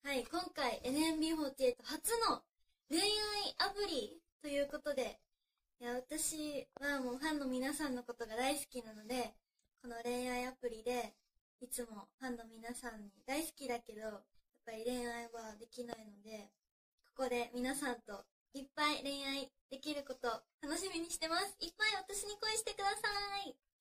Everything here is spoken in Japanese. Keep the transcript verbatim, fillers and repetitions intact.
はい、今回 エヌエムビーフォーティーエイト 初の恋愛アプリということで、いや、私はもうファンの皆さんのことが大好きなので、この恋愛アプリでいつもファンの皆さんに大好きだけど、やっぱり恋愛はできないので、ここで皆さんといっぱい恋愛できること楽しみにしてます。いっぱい私に恋してください。